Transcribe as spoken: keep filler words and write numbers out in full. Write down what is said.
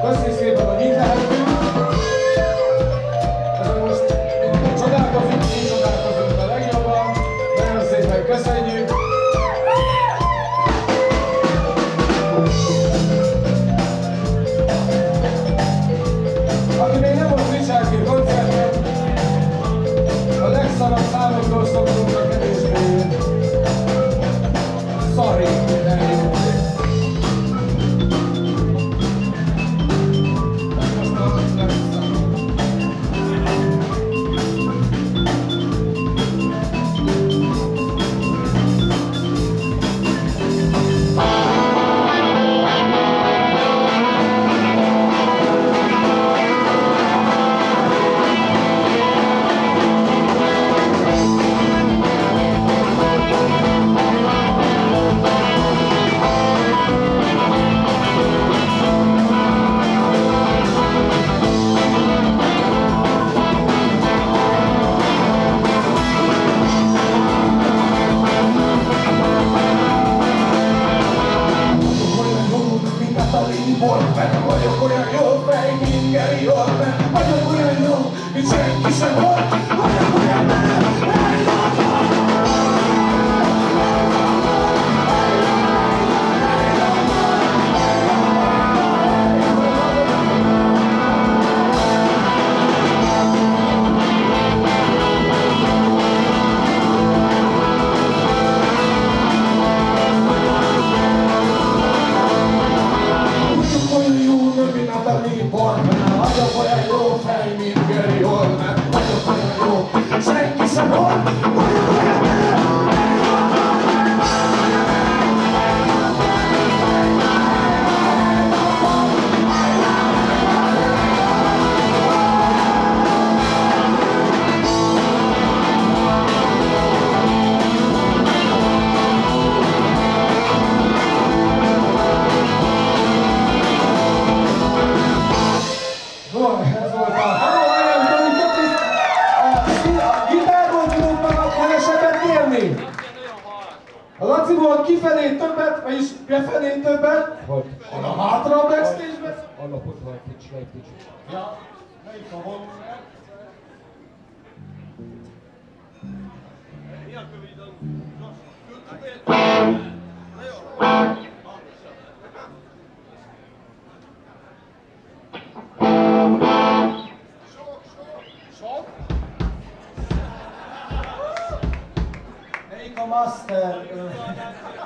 Köszönjük szépen, hogy itt lehetünk. Ez most csodálkozunk, mi csodálkozunk a legjobban. Nagyon szépen köszönjük. Aki még nem volt Richard Gere koncerten, a legszarabb számokról szoktunk a kevésbé szarri, nem jó. Vagyok olyan jó fej, mint Gary Oldman. Vagyok olyan jó, mint senki sem volt. Vagyok olyan nem, vagyok olyan jó fej, mint Gary Oldman. Vagyok olyan jó, senki sem volt. Vagyok olyan nem. A Laciból kifelé többet, vagyis befelé többet, a hátra a backstage-ben. Alapot vagy egy sejtés. Ja, melyik a volt? Mi a kövidon? Sok? Melyik a master?